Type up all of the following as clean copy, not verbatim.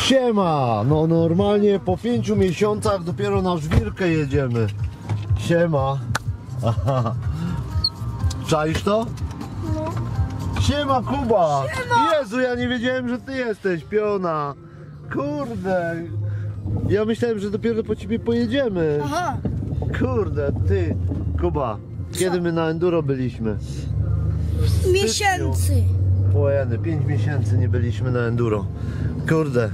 Siema! No normalnie po 5 miesiącach dopiero na żwirkę jedziemy. Siema! Aha. Czaisz to? No. Siema Kuba! Siema! Jezu, ja nie wiedziałem, że ty jesteś, piona! Kurde! Ja myślałem, że dopiero po ciebie pojedziemy. Aha. Kurde, ty, Kuba, kiedy my na enduro byliśmy? Miesięcy. Pojeny, 5 miesięcy nie byliśmy na enduro. Kurde.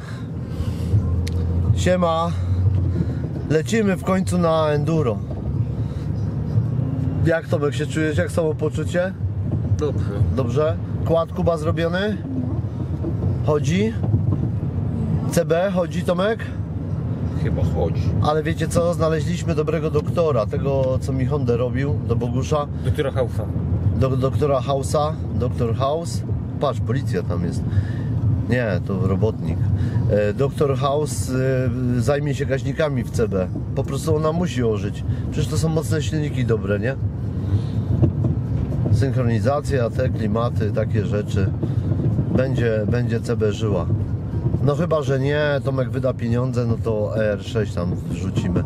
Siema. Lecimy w końcu na enduro. Jak Tomek się czujesz? Jak samopoczucie? Dobrze. Dobrze? Kład Kuba zrobiony? Chodzi? CB chodzi, Tomek? Chyba chodzi. Ale wiecie co? Znaleźliśmy dobrego doktora. Tego co mi Hondę robił, do Bogusza. Doktora Hausa. Doktora Hausa. Doktor House. Patrz, policja tam jest. Nie, to robotnik. Doktor House zajmie się gaźnikami w CB. Po prostu ona musi ożyć. Przecież to są mocne silniki dobre, nie? Synchronizacja, te klimaty, takie rzeczy. Będzie CB żyła. No chyba, że nie, Tomek wyda pieniądze, no to ER6 tam wrzucimy.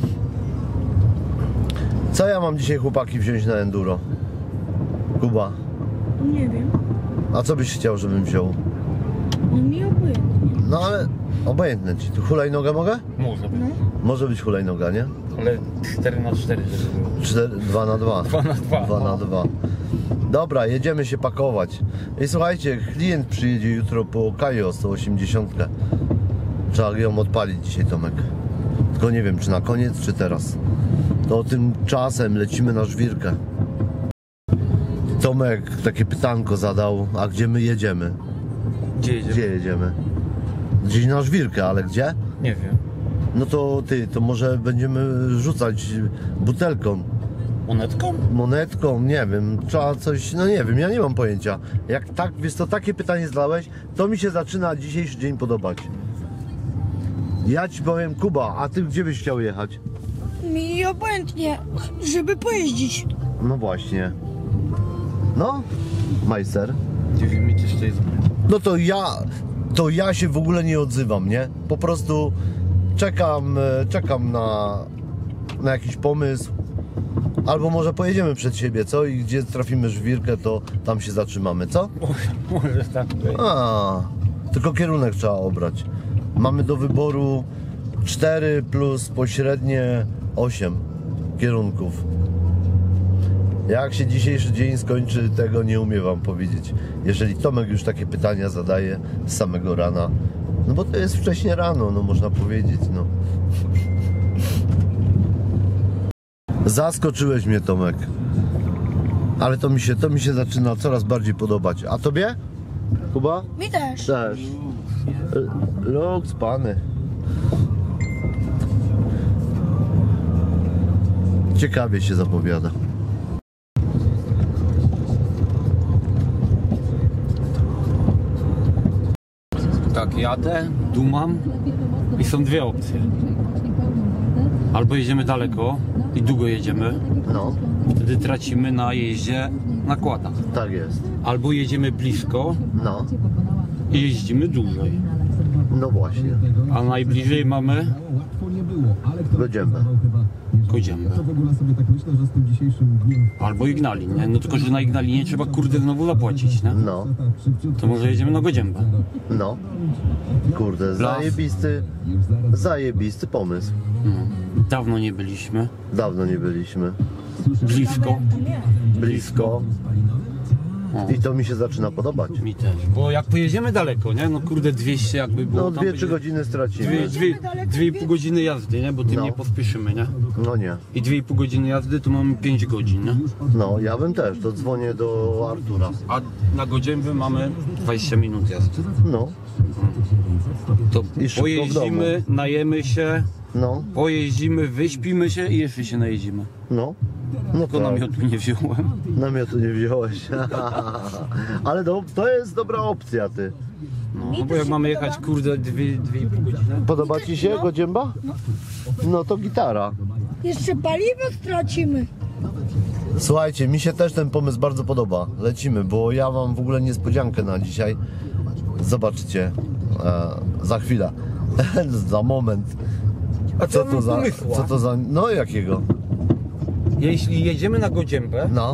Co ja mam dzisiaj, chłopaki, wziąć na enduro? Kuba, Nie wiem. a co byś chciał, żebym wziął? No mi obojętnie. No ale obojętne ci. Tu hulajnogę mogę? Może być. No. Może być hulajnoga, nie? Ale 4x4 żeby było. 2x2. 2x2. 2x2. Dobra, jedziemy się pakować. I słuchajcie, klient przyjedzie jutro po Kajo 180. Trzeba ją odpalić dzisiaj, Tomek. Tylko nie wiem, czy na koniec, czy teraz. To tymczasem lecimy na żwirkę. Tomek takie pytanko zadał, a gdzie my jedziemy? Gdzie jedziemy? Gdzie jedziemy? Gdzieś na żwirkę, ale gdzie? Nie wiem. No to ty, to może będziemy rzucać butelką, Monetką? monetką, nie wiem, trzeba coś, no nie wiem, ja nie mam pojęcia. Jak tak, wiesz to takie pytanie zadałeś, to mi się zaczyna dzisiejszy dzień podobać. Ja ci powiem, Kuba, a ty gdzie byś chciał jechać? Mi obojętnie, żeby pojeździć. No właśnie. No, majster. Nie wiem, mi coś to jest. No to ja się w ogóle nie odzywam, nie? Po prostu czekam na jakiś pomysł. Albo może pojedziemy przed siebie, co? I gdzie trafimy żwirkę, to tam się zatrzymamy, co? Może tak być. A, tylko kierunek trzeba obrać. Mamy do wyboru 4 plus pośrednie 8 kierunków. Jak się dzisiejszy dzień skończy, tego nie umiem wam powiedzieć. Jeżeli Tomek już takie pytania zadaje z samego rana, no bo to jest wcześnie rano, no można powiedzieć, no. Zaskoczyłeś mnie, Tomek. Ale to mi się zaczyna coraz bardziej podobać. A tobie? Kuba? Mi też. Też. Lux, pany. Ciekawie się zapowiada. Tak, jadę, dumam i są dwie opcje. Albo jedziemy daleko i długo jedziemy, No, wtedy tracimy na jeździe nakładach. tak jest. Albo jedziemy blisko No, i jeździmy dłużej. no właśnie. A najbliżej mamy Godziemę. Koziemę. Albo Ignalin, nie? No tylko, że na Ignalinie trzeba kurde znowu zapłacić, nie? No, To może jedziemy na Godziębę. no. Kurde, zajebisty pomysł. No. Dawno nie byliśmy. Dawno nie byliśmy. Blisko. Blisko. O. I to mi się zaczyna podobać. Mi też. Bo jak pojedziemy daleko, nie? No kurde 200 jakby było. No tam 2-3 będzie godziny stracimy. 2,5 godziny jazdy, nie? Bo tym No. nie pospieszymy, nie? No nie. I 2,5 godziny jazdy to mamy 5 godzin, nie? No, ja bym też, to dzwonię do Artura. A na Godziębę mamy 20 minut jazdy. No, To I szybko w pojeździmy, najemy się, no, pojeździmy, wyśpimy się i jeszcze się najeździmy. no. No Tylko tak. namiotu nie wziąłem. Namiotu nie wziąłeś. Ale to jest dobra opcja, ty. No bo jak mamy jechać kurde 2,5 godziny. Podoba ci się Godzięba? No to gitara. Jeszcze paliwo stracimy. Słuchajcie, mi się też ten pomysł bardzo podoba. Lecimy, bo ja mam w ogóle niespodziankę na dzisiaj. Zobaczycie za chwilę, za moment. A co mam pomysła? Co to za... No jakiego? Jeśli jedziemy na Godziębę, No,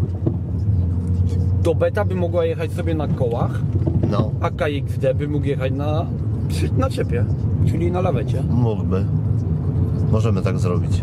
to Beta by mogła jechać sobie na kołach, no, a KXD by mógł jechać na czepie, czyli na lawecie. mógłby. Możemy tak zrobić.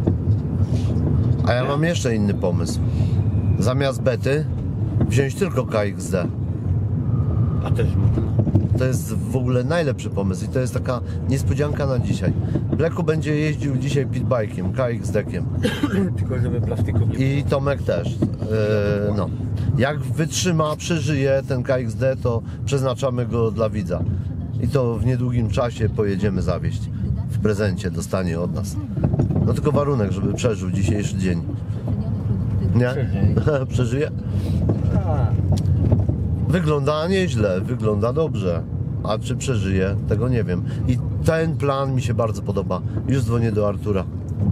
A ja mam jeszcze inny pomysł. Zamiast bety wziąć tylko KXD. A też można. To jest w ogóle najlepszy pomysł i to jest taka niespodzianka na dzisiaj. Bleku będzie jeździł dzisiaj pitbike'iem, KXD-kiem Tylko żeby plastików nie było. i Tomek też. No. Jak wytrzyma, przeżyje ten KXD, to przeznaczamy go dla widza. I to w niedługim czasie pojedziemy zawieźć. W prezencie dostanie od nas. No tylko warunek, żeby przeżył dzisiejszy dzień. Nie? Przeżyje? A, Wygląda nieźle, wygląda dobrze. A czy przeżyje, tego nie wiem. I ten plan mi się bardzo podoba. Już dzwonię do Artura.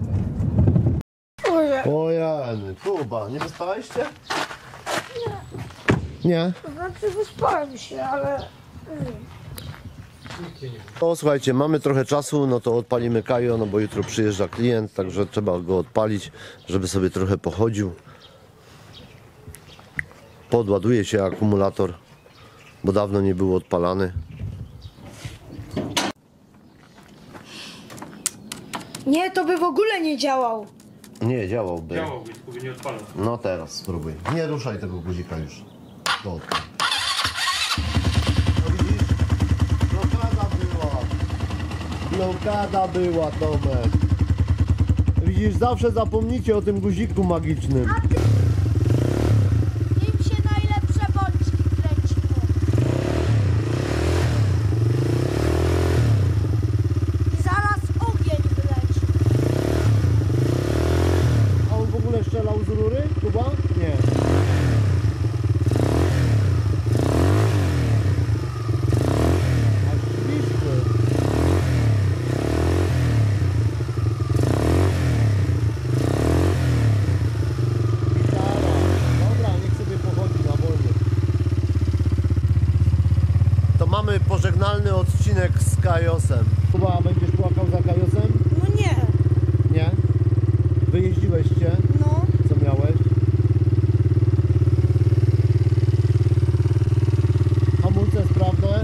Ojej. O Jany, Kuba, nie wyspałeś się? Nie. To znaczy wyspałem się, ale... O, słuchajcie, mamy trochę czasu, no to odpalimy Kajo, no bo jutro przyjeżdża klient, także trzeba go odpalić, żeby sobie trochę pochodził. Podładuje się akumulator, bo dawno nie był odpalany. Nie, to by w ogóle nie działał. Nie, działałby. działałby, tylko by nie odpalał. No teraz spróbuj. Nie ruszaj tego guzika już. To odpal. No widzisz? Blokada była. Blokada była, Tomek. Widzisz, zawsze zapomnicie o tym guziku magicznym. Im się najlepsze bączki kręciło. I zaraz ogień wyleci. A on w ogóle strzelał z rury, Kuba? Nie. Aż blisko. Gitara. Dobra, niech sobie pochodzi na wolny. To mamy pożegnalny odcinek z Kajosem. Kuba, będziesz płakał za Kajosem? No nie, Nie? Wyjeździłeś cię? no. Co miałeś? Hamulce sprawne?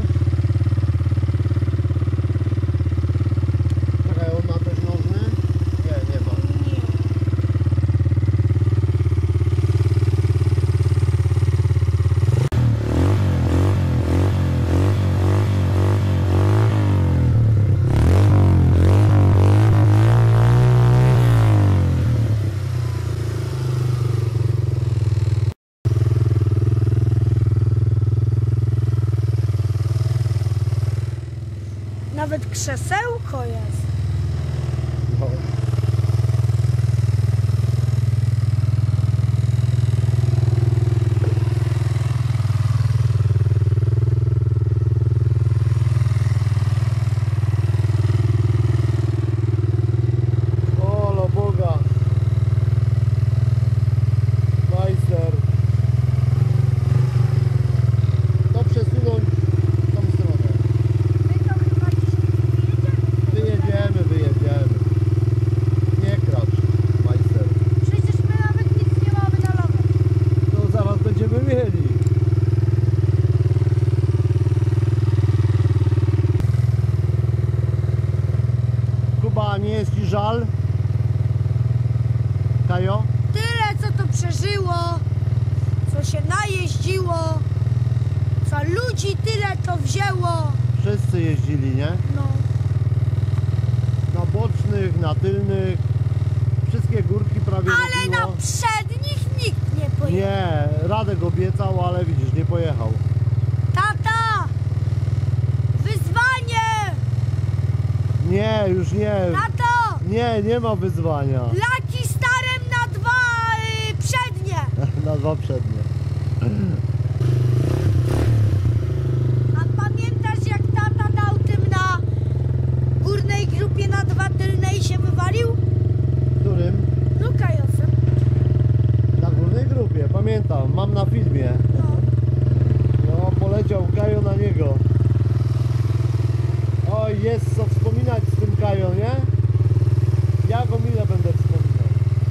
Czekaj, on ma też nożny? Nie, nie ma. Nie. Nawet krzesełko jest. No. Olo Boga. Majster. To przesunąć w tą stronę. My to chyba dzisiaj nie Wyjedziemy. Nie kracz, majster. Przecież my nawet nic nie mamy na lawę. To zaraz będziemy mieli. Kuba, nie jest ci żal? Kajo? Tyle co to przeżyło, co się najeździło, co ludzi tyle to wzięło. Wszyscy jeździli, nie? No, Na bocznych, na tylnych. Wszystkie górki prawie ale na robiło. przednich nikt nie pojechał. Nie, Radek obiecał, ale widzisz, nie pojechał. Tata! Wyzwanie! Nie, już nie. Tato! Nie ma wyzwania. Laki starem na dwa przednie. Na dwa przednie. A pamiętasz jak tata dał tym na górnej grupie na dwa tylne i się wywalił? Którym? No Kajosem. Na górnej grupie, pamiętam, mam na filmie. No. No, poleciał Kajo na niego. Jest co wspominać z tym Kajo, nie? Ja go mile będę wspominał.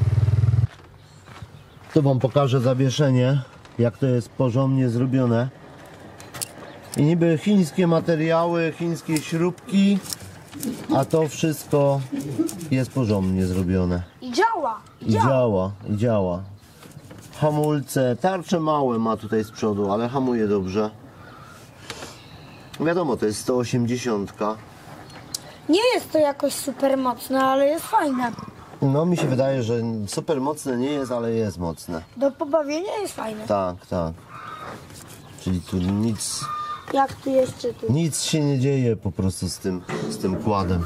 Tu wam pokażę zawieszenie, jak to jest porządnie zrobione. I niby chińskie materiały, chińskie śrubki, a to wszystko jest porządnie zrobione. I działa. I działa. Hamulce, tarcze małe ma tutaj z przodu, ale hamuje dobrze. Wiadomo, to jest 180. Nie jest to jakoś super mocne, ale jest fajne. No mi się wydaje, że super mocne nie jest, ale jest mocne. Do pobawienia jest fajne. Tak, tak. Czyli tu Jak tu jeszcze tu? nic się nie dzieje po prostu z tym kładem.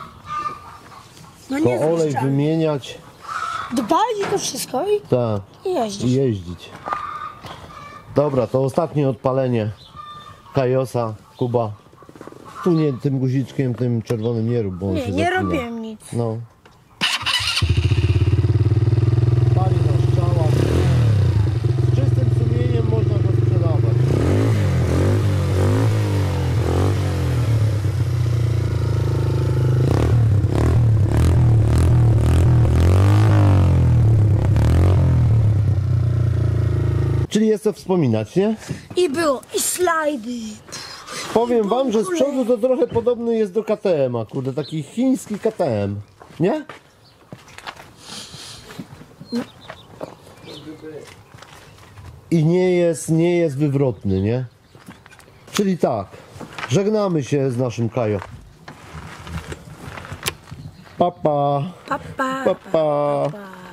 No Tylko nie olej zniszczamy. wymieniać, Dbali to wszystko tak, i jeździć. i jeździć. Dobra, to ostatnie odpalenie Kajosa, Kuba. Tu nie tym guziczkiem, tym czerwonym nie rób, bo on się Nie zapina. robiłem nic. No. Pali na strzałach. Z czystym sumieniem można go sprzedawać. Czyli jest co wspominać, nie? I było, i slajdy. Powiem wam, że z przodu to trochę podobny jest do KTM-a, kurde, taki chiński KTM, nie? I nie jest wywrotny, nie? Czyli tak, żegnamy się z naszym Kajo. Papa, Papa. papa.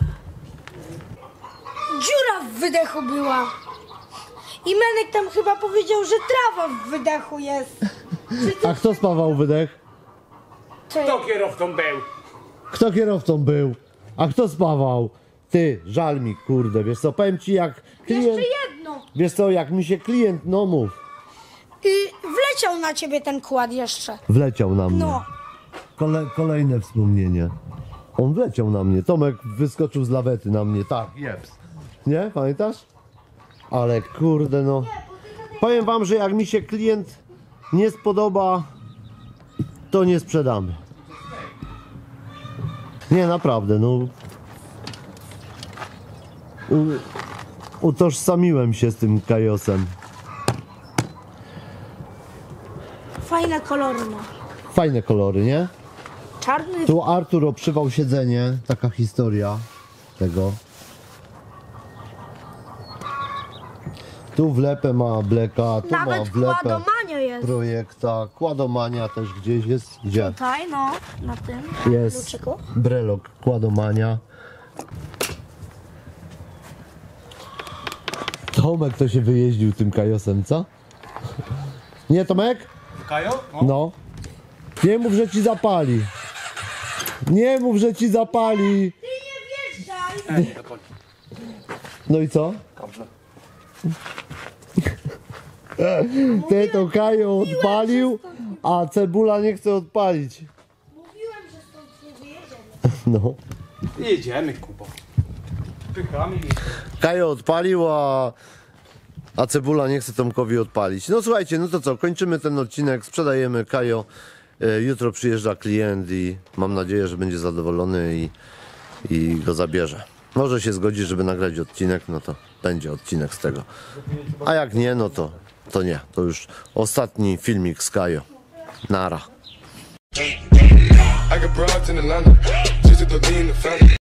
Dziura w wydechu była. I Menek tam chyba powiedział, że trawa w wydechu jest. A kto spawał wydech? Kto kierowcą był? Kto kierowcą był? A kto spawał? Ty, żal mi, kurde, wiesz co, powiem ci jak klient... Jeszcze jedno. Wiesz co, jak mi się klient, no mów, Wleciał na ciebie ten kład jeszcze. wleciał na mnie. No. Kolejne wspomnienie. On wleciał na mnie. Tomek wyskoczył z lawety na mnie. Tak, jeps. Nie? Pamiętasz? Ale kurde no. Powiem wam, że jak mi się klient nie spodoba, to nie sprzedamy. Nie, naprawdę, no. Utożsamiłem się z tym Kajosem. Fajne kolory ma. Fajne kolory, nie? Czarny. Tu Artur obszywał siedzenie, taka historia tego. Tu wlepę ma Bleka, tu ma Nawet wlepę kładomania jest. Projekta, Kładomania też gdzieś jest. Gdzie? Tutaj, no, na tym Jest kluczyku. brelok Kładomania. Tomek to się wyjeździł tym Kajosem, co? Nie, Tomek? Kajo? No. Nie mów, że ci zapali. Nie mów, że ci zapali. Ty nie wjeżdżaj! No i co? Dobrze. Ty to Kajo odpalił, a Cebula nie chce odpalić. Mówiłem, że stąd nie wyjedziemy. No. Jedziemy, Kuba. Pychamy i... Kajo odpalił, a Cebula nie chce Tomkowi odpalić. No słuchajcie, no to co, kończymy ten odcinek, sprzedajemy Kajo. Jutro przyjeżdża klient i mam nadzieję, że będzie zadowolony i go zabierze. Może się zgodzi, żeby nagrać odcinek, no to będzie odcinek z tego. A jak nie, no to nie. To już ostatni filmik z Kajo. Nara. I got broads in Atlanta, just to throw me in the family.